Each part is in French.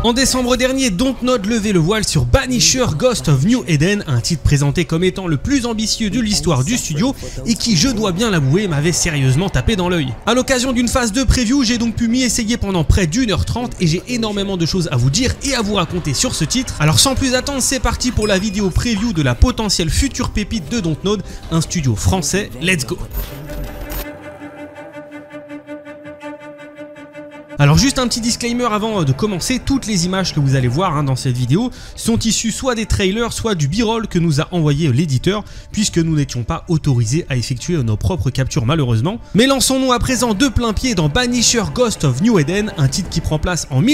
En décembre dernier, Dontnod levait le voile sur Banisher Ghost of New Eden, un titre présenté comme étant le plus ambitieux de l'histoire du studio et qui, je dois bien l'avouer, m'avait sérieusement tapé dans l'œil. A l'occasion d'une phase de preview, j'ai donc pu m'y essayer pendant près d'1h30 et j'ai énormément de choses à vous dire et à vous raconter sur ce titre. Alors sans plus attendre, c'est parti pour la vidéo preview de la potentielle future pépite de Dontnod, un studio français, let's go! Alors juste un petit disclaimer avant de commencer, toutes les images que vous allez voir dans cette vidéo sont issues soit des trailers, soit du b-roll que nous a envoyé l'éditeur, puisque nous n'étions pas autorisés à effectuer nos propres captures malheureusement. Mais lançons-nous à présent de plein pied dans Banisher Ghost of New Eden, un titre qui prend place en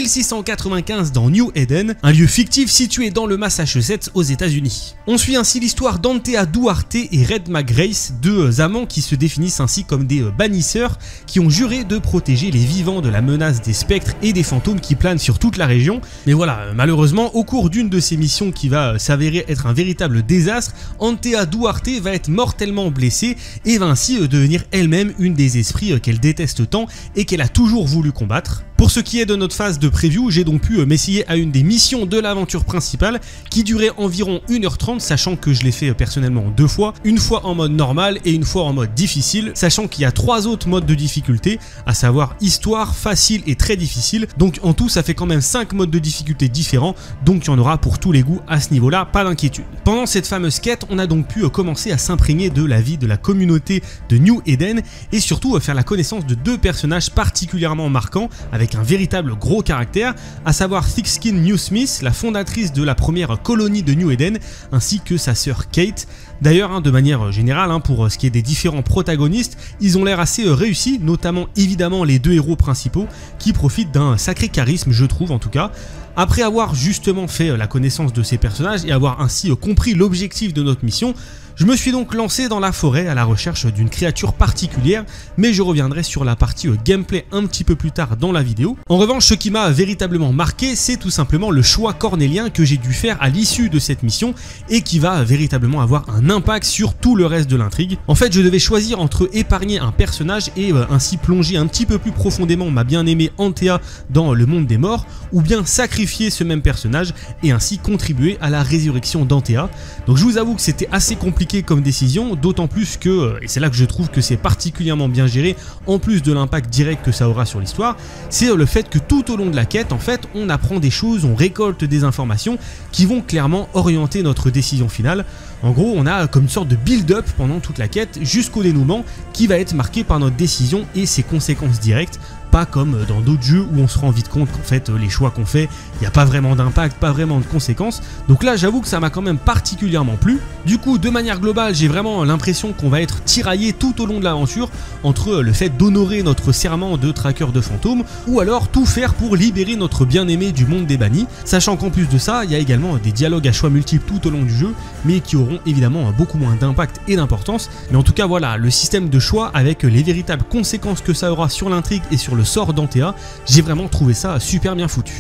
1695 dans New Eden, un lieu fictif situé dans le Massachusetts aux États-Unis. On suit ainsi l'histoire d'Antea Duarte et Red McGrace, deux amants qui se définissent ainsi comme des bannisseurs qui ont juré de protéger les vivants de la menace des spectres et des fantômes qui planent sur toute la région. Mais voilà, malheureusement, au cours d'une de ces missions qui va s'avérer être un véritable désastre, Antea Duarte va être mortellement blessée et va ainsi devenir elle-même une des esprits qu'elle déteste tant et qu'elle a toujours voulu combattre. Pour ce qui est de notre phase de preview, j'ai donc pu m'essayer à une des missions de l'aventure principale qui durait environ 1h30, sachant que je l'ai fait personnellement deux fois, une fois en mode normal et une fois en mode difficile, sachant qu'il y a trois autres modes de difficulté, à savoir histoire, facile et très difficile. Donc en tout ça fait quand même 5 modes de difficulté différents, donc il y en aura pour tous les goûts à ce niveau là, pas d'inquiétude. Pendant cette fameuse quête, on a donc pu commencer à s'imprégner de la vie de la communauté de New Eden et surtout faire la connaissance de deux personnages particulièrement marquants avec un véritable gros caractère, à savoir Thickskin New Smith, la fondatrice de la première colonie de New Eden, ainsi que sa sœur Kate. D'ailleurs, de manière générale, pour ce qui est des différents protagonistes, ils ont l'air assez réussis, notamment évidemment les deux héros principaux, qui profitent d'un sacré charisme, je trouve en tout cas. Après avoir justement fait la connaissance de ces personnages et avoir ainsi compris l'objectif de notre mission, je me suis donc lancé dans la forêt à la recherche d'une créature particulière, mais je reviendrai sur la partie gameplay un petit peu plus tard dans la vidéo. En revanche, ce qui m'a véritablement marqué, c'est tout simplement le choix cornélien que j'ai dû faire à l'issue de cette mission et qui va véritablement avoir un impact sur tout le reste de l'intrigue. En fait, je devais choisir entre épargner un personnage et ainsi plonger un petit peu plus profondément ma bien-aimée Antea dans le monde des morts, ou bien sacrifier ce même personnage et ainsi contribuer à la résurrection d'Antea. Donc je vous avoue que c'était assez compliqué comme décision, d'autant plus que, et c'est là que je trouve que c'est particulièrement bien géré, en plus de l'impact direct que ça aura sur l'histoire, c'est le fait que tout au long de la quête, en fait, on apprend des choses, on récolte des informations qui vont clairement orienter notre décision finale. En gros, on a comme une sorte de build-up pendant toute la quête jusqu'au dénouement qui va être marqué par notre décision et ses conséquences directes. Pas comme dans d'autres jeux où on se rend vite compte qu'en fait les choix qu'on fait, il n'y a pas vraiment d'impact, pas vraiment de conséquences. Donc là j'avoue que ça m'a quand même particulièrement plu. Du coup de manière globale j'ai vraiment l'impression qu'on va être tiraillé tout au long de l'aventure entre le fait d'honorer notre serment de traqueur de fantômes ou alors tout faire pour libérer notre bien-aimé du monde des bannis. Sachant qu'en plus de ça il y a également des dialogues à choix multiples tout au long du jeu mais qui auront évidemment beaucoup moins d'impact et d'importance. Mais en tout cas voilà, le système de choix avec les véritables conséquences que ça aura sur l'intrigue et sur le sort d'Antea, j'ai vraiment trouvé ça super bien foutu.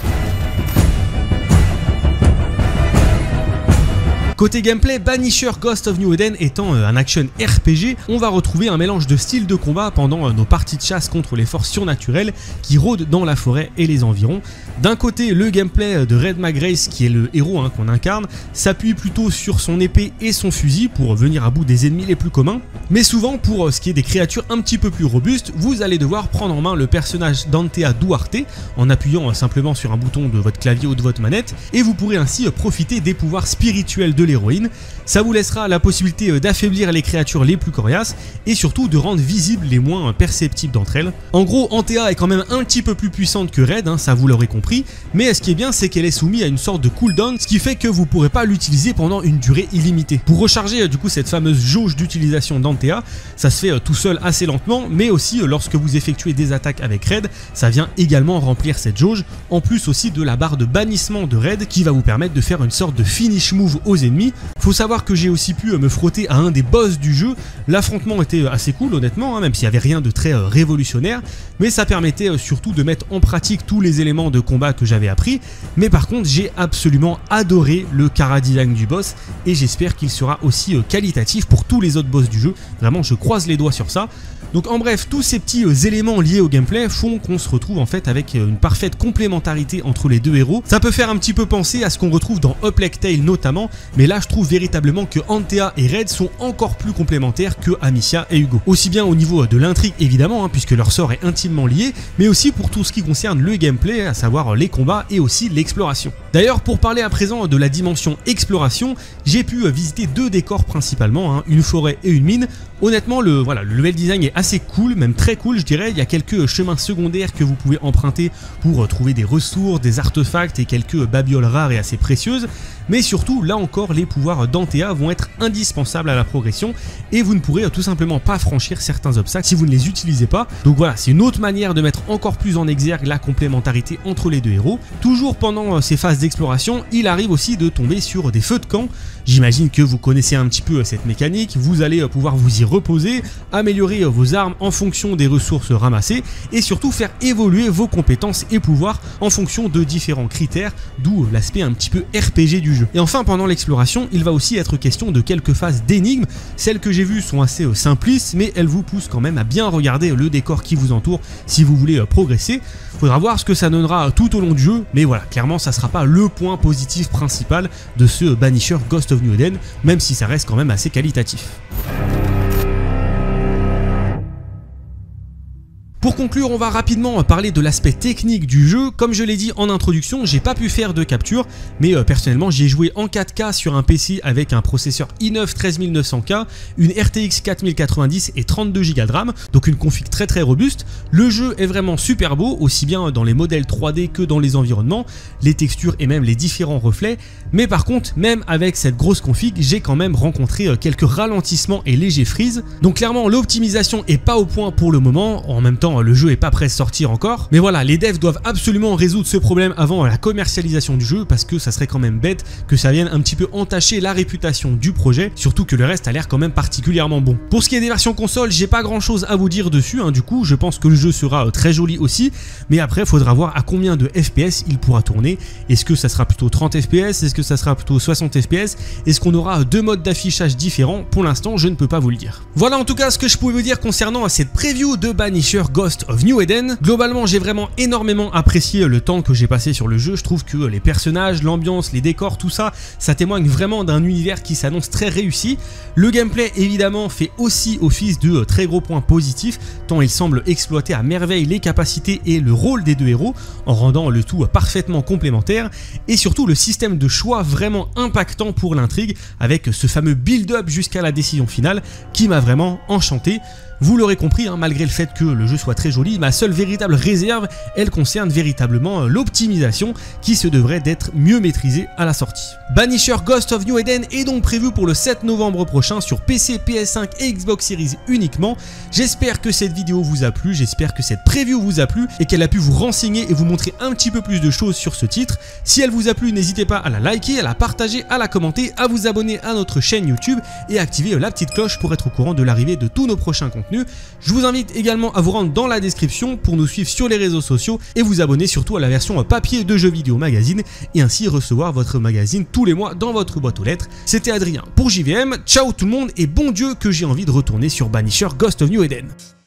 Côté gameplay, Banisher Ghost of New Eden étant un action RPG, on va retrouver un mélange de styles de combat pendant nos parties de chasse contre les forces surnaturelles qui rôdent dans la forêt et les environs. D'un côté, le gameplay de Red McGrace, qui est le héros qu'on incarne, s'appuie plutôt sur son épée et son fusil pour venir à bout des ennemis les plus communs. Mais souvent, pour ce qui est des créatures un petit peu plus robustes, vous allez devoir prendre en main le personnage d'Antea Duarte en appuyant simplement sur un bouton de votre clavier ou de votre manette, et vous pourrez ainsi profiter des pouvoirs spirituels de l'héroïne. Ça vous laissera la possibilité d'affaiblir les créatures les plus coriaces et surtout de rendre visibles les moins perceptibles d'entre elles. En gros, Antea est quand même un petit peu plus puissante que Red, ça vous l'aurez compris, mais ce qui est bien c'est qu'elle est soumise à une sorte de cooldown, ce qui fait que vous ne pourrez pas l'utiliser pendant une durée illimitée. Pour recharger du coup cette fameuse jauge d'utilisation d'Antea, ça se fait tout seul assez lentement, mais aussi lorsque vous effectuez des attaques avec Red, ça vient également remplir cette jauge, en plus aussi de la barre de bannissement de Red qui va vous permettre de faire une sorte de finish move aux ennemis. Faut savoir que j'ai aussi pu me frotter à un des boss du jeu. L'affrontement était assez cool honnêtement, même s'il n'y avait rien de très révolutionnaire, mais ça permettait surtout de mettre en pratique tous les éléments de combat que j'avais appris. Mais par contre j'ai absolument adoré le chara design du boss et j'espère qu'il sera aussi qualitatif pour tous les autres boss du jeu. Vraiment je croise les doigts sur ça. Donc en bref, tous ces petits éléments liés au gameplay font qu'on se retrouve en fait avec une parfaite complémentarité entre les deux héros. Ça peut faire un petit peu penser à ce qu'on retrouve dans Up Like Tale notamment, mais là je trouve véritablement que Antea et Red sont encore plus complémentaires que Amicia et Hugo. Aussi bien au niveau de l'intrigue évidemment, puisque leur sort est intimement lié, mais aussi pour tout ce qui concerne le gameplay, à savoir les combats et aussi l'exploration. D'ailleurs, pour parler à présent de la dimension exploration, j'ai pu visiter deux décors principalement, une forêt et une mine. Honnêtement, le level design est assez cool, même très cool je dirais. Il y a quelques chemins secondaires que vous pouvez emprunter pour trouver des ressources, des artefacts et quelques babioles rares et assez précieuses. Mais surtout, là encore, les pouvoirs d'Antea vont être indispensables à la progression et vous ne pourrez tout simplement pas franchir certains obstacles si vous ne les utilisez pas. Donc voilà, c'est une autre manière de mettre encore plus en exergue la complémentarité entre les deux héros. Toujours pendant ces phases d'exploration, il arrive aussi de tomber sur des feux de camp. J'imagine que vous connaissez un petit peu cette mécanique, vous allez pouvoir vous y reposer, améliorer vos armes en fonction des ressources ramassées et surtout faire évoluer vos compétences et pouvoirs en fonction de différents critères, d'où l'aspect un petit peu RPG du jeu. Et enfin, pendant l'exploration, il va aussi être question de quelques phases d'énigmes. Celles que j'ai vues sont assez simplistes, mais elles vous poussent quand même à bien regarder le décor qui vous entoure si vous voulez progresser. Faudra voir ce que ça donnera tout au long du jeu, mais voilà, clairement ça sera pas le point positif principal de ce Banisher Ghost of New Eden, même si ça reste quand même assez qualitatif. Pour conclure, on va rapidement parler de l'aspect technique du jeu. Comme je l'ai dit en introduction, j'ai pas pu faire de capture, mais personnellement j'ai joué en 4K sur un PC avec un processeur i9 13900K, une RTX 4090 et 32 Go de RAM, donc une config très robuste. Le jeu est vraiment super beau, aussi bien dans les modèles 3D que dans les environnements, les textures et même les différents reflets, mais par contre, même avec cette grosse config, j'ai quand même rencontré quelques ralentissements et légers freeze. Donc clairement, l'optimisation est pas au point pour le moment, en même temps le jeu est pas prêt de sortir encore, mais voilà, les devs doivent absolument résoudre ce problème avant la commercialisation du jeu, parce que ça serait quand même bête que ça vienne un petit peu entacher la réputation du projet, surtout que le reste a l'air quand même particulièrement bon. Pour ce qui est des versions console, j'ai pas grand chose à vous dire dessus, du coup je pense que le jeu sera très joli aussi, mais après faudra voir à combien de FPS il pourra tourner. Est-ce que ça sera plutôt 30 FPS, est-ce que ça sera plutôt 60 FPS, est-ce qu'on aura deux modes d'affichage différents? Pour l'instant je ne peux pas vous le dire. Voilà en tout cas ce que je pouvais vous dire concernant cette preview de Banisher Ghost of New Eden. Globalement, j'ai vraiment énormément apprécié le temps que j'ai passé sur le jeu. Je trouve que les personnages, l'ambiance, les décors, tout ça, ça témoigne vraiment d'un univers qui s'annonce très réussi. Le gameplay, évidemment, fait aussi office de très gros points positifs, tant il semble exploiter à merveille les capacités et le rôle des deux héros, en rendant le tout parfaitement complémentaire, et surtout le système de choix vraiment impactant pour l'intrigue, avec ce fameux build-up jusqu'à la décision finale, qui m'a vraiment enchanté. Vous l'aurez compris, malgré le fait que le jeu soit très joli, ma seule véritable réserve, elle concerne véritablement l'optimisation qui se devrait d'être mieux maîtrisée à la sortie. Banisher Ghost of New Eden est donc prévu pour le 7 novembre prochain sur PC, PS5 et Xbox Series uniquement. J'espère que cette vidéo vous a plu, j'espère que cette preview vous a plu et qu'elle a pu vous renseigner et vous montrer un petit peu plus de choses sur ce titre. Si elle vous a plu, n'hésitez pas à la liker, à la partager, à la commenter, à vous abonner à notre chaîne YouTube et à activer la petite cloche pour être au courant de l'arrivée de tous nos prochains contenus. Je vous invite également à vous rendre dans la description pour nous suivre sur les réseaux sociaux et vous abonner surtout à la version papier de Jeux Vidéo Magazine et ainsi recevoir votre magazine tous les mois dans votre boîte aux lettres. C'était Adrien pour JVM, ciao tout le monde et bon Dieu que j'ai envie de retourner sur Banisher Ghost of New Eden.